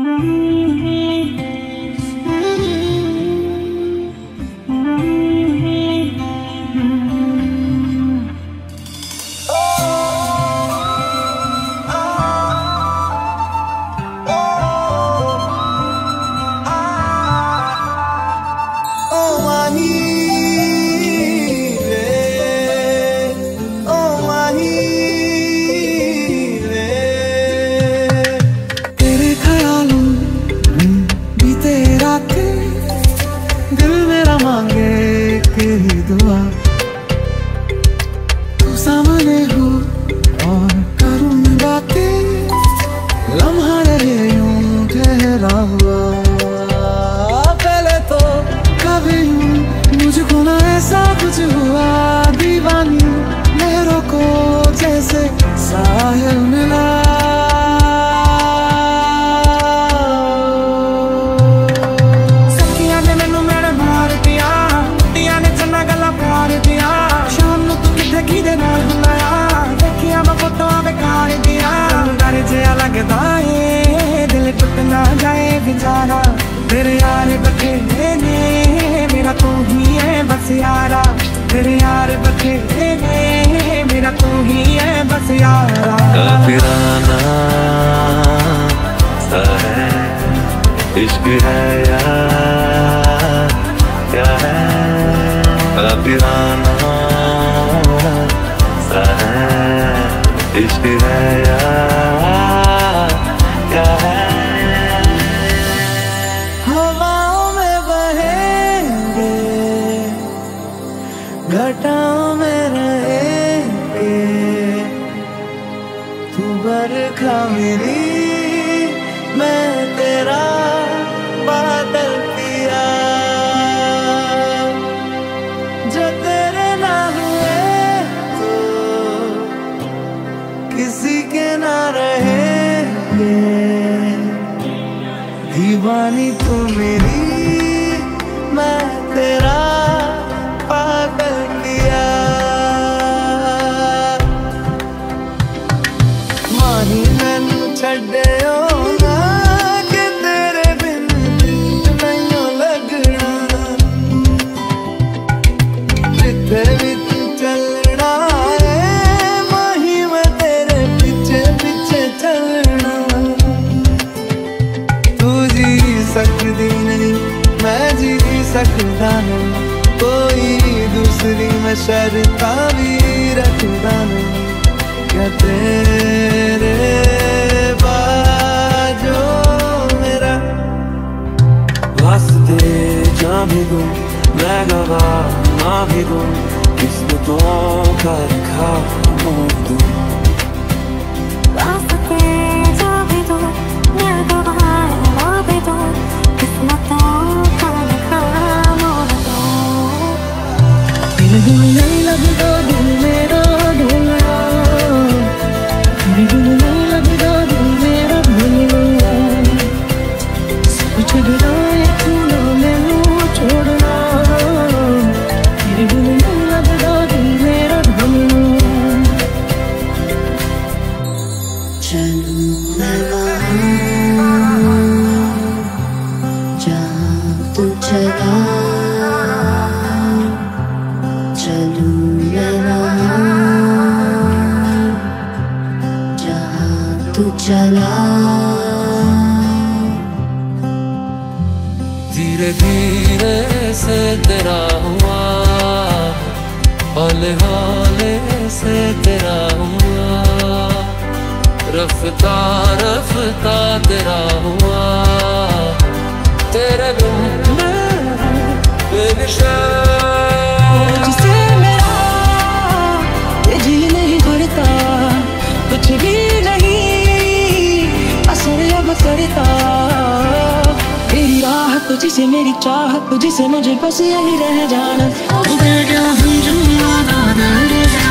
तेरे यार बखेरे ने मेरा तू ही है बस यारा, तेरे यार बखेरे ने मेरा तू ही है बस यारा। काफिराना सा है इश्क है यार, क्या है काफिराना सा है इश्क है यार, क्या है घटाओं में रहेंगे, तू बरखा मेरी मैं तेरा बादल पिया, जो तेरे ना हुए तो किसी के ना रहेंगे। दीवानी तू मेरी मैं तेरा पागल किया, माही मैनू छड्डियो ना कि तेरे बिन नहीं लगना, जिथे भी तू चलना है माही मैं तेरे पीछे पीछे चलना। तू जी सकदी नहीं मैं जी सकदा नहीं, कोई दूसरी मैं शर्ता भी रखदा नहीं, क्या तेरे बाजो मेरा वास्ते जा भी दूं मैं गवाह ना भी दूं, किस्मतों का लिखा मोड़ दूं। वास्ते जा भी दूं मैं गवाह ना भी दूं, किस्मतों का लिखा मोड़ दूं। दिल नहीं लगता दिल मेरा ढोलना, दिल नहीं लगता दिल मेरा ढोलना, सब छड़ना तू ना मैनू छोड़ना, दिल नहीं लगता दिल मेरा ढोलना। चलूं मैं वहाँ जहाँ तू चला, चला धीरे धीरे से तेरा हुआ, हौले हौले से तेरा हुआ, रफ्ता रफ्ता तेरा हुआ, तेरे बिन मैं बेनिशान। जिसे मेरा ये जी नहीं करता, कुछ भी नहीं असर अब करता, तेरी राह तुझसे मेरी चाह, तुझसे मुझे बस यही रह जाना।